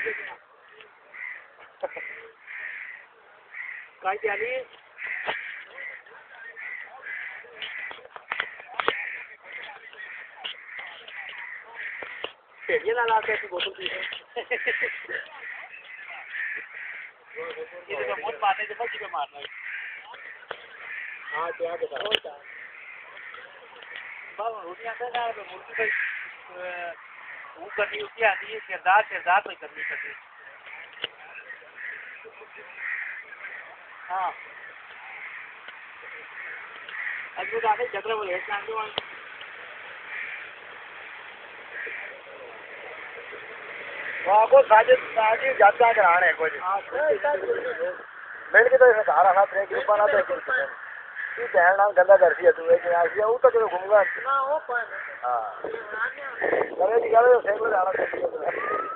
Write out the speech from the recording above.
काय त्याली ये ना ला के बोतल पी ये तो बहुत मारने से बच्ची पे मारना है हां क्या बता बाबा रोटी आता है ना मुर्गी पे वो करनी उसकी आती है किरदार पे करनी पड़ती है हाँ अब तो आगे झगड़ा बोले हेड वहाँ को साजिद जाता कराने कोई मिल के तो इसमें धारा हाथ रहे ग्रुप बना तो तू बहन नाम गंदा करती है तू एक यहाँ वो तो जो घूमगा ना वो हां करे जी करे सेकंड जाना चाहिए